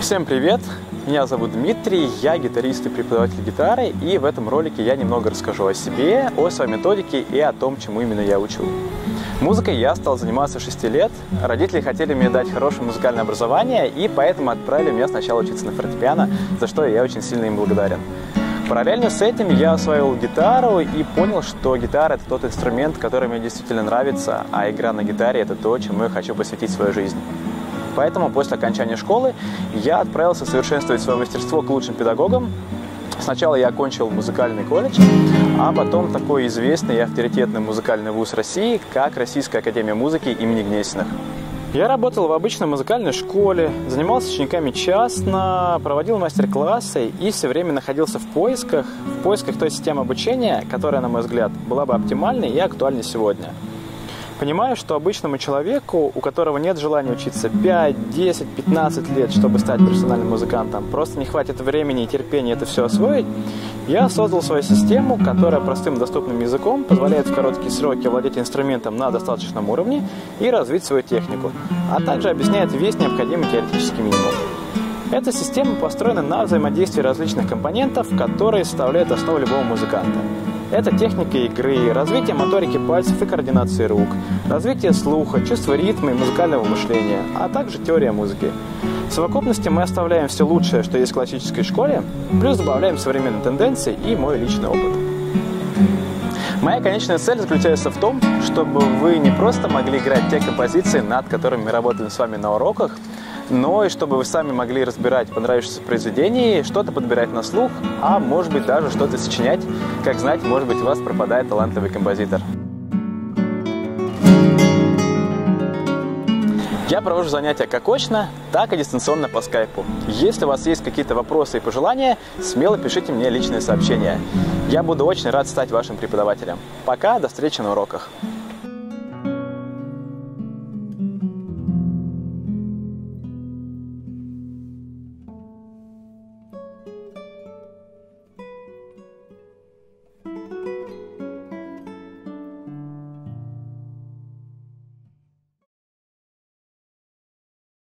Всем привет! Меня зовут Дмитрий, я гитарист и преподаватель гитары, и в этом ролике я немного расскажу о себе, о своей методике и о том, чему именно я учу. Музыкой я стал заниматься 6 лет. Родители хотели мне дать хорошее музыкальное образование, и поэтому отправили меня сначала учиться на фортепиано, за что я очень сильно им благодарен. Параллельно с этим я освоил гитару и понял, что гитара – это тот инструмент, который мне действительно нравится, а игра на гитаре – это то, чему я хочу посвятить свою жизнь. Поэтому после окончания школы я отправился совершенствовать свое мастерство к лучшим педагогам. Сначала я окончил музыкальный колледж, а потом такой известный и авторитетный музыкальный вуз России, как Российская академия музыки имени Гнесиных. Я работал в обычной музыкальной школе, занимался с учениками частно, проводил мастер-классы и все время находился в поисках той системы обучения, которая, на мой взгляд, была бы оптимальной и актуальной сегодня. Понимаю, что обычному человеку, у которого нет желания учиться 5, 10, 15 лет, чтобы стать профессиональным музыкантом, просто не хватит времени и терпения это все освоить, я создал свою систему, которая простым доступным языком позволяет в короткие сроки овладеть инструментом на достаточном уровне и развить свою технику, а также объясняет весь необходимый теоретический минимум. Эта система построена на взаимодействии различных компонентов, которые составляют основу любого музыканта. Это техника игры, развитие моторики пальцев и координации рук, развитие слуха, чувство ритма и музыкального мышления, а также теория музыки. В совокупности мы оставляем все лучшее, что есть в классической школе, плюс добавляем современные тенденции и мой личный опыт. Моя конечная цель заключается в том, чтобы вы не просто могли играть те композиции, над которыми мы работаем с вами на уроках, но и чтобы вы сами могли разбирать понравившиеся произведения, что-то подбирать на слух, а может быть даже что-то сочинять. Как знать, может быть, у вас пропадает талантливый композитор. Я провожу занятия как очно, так и дистанционно по скайпу. Если у вас есть какие-то вопросы и пожелания, смело пишите мне личные сообщения. Я буду очень рад стать вашим преподавателем. Пока, до встречи на уроках.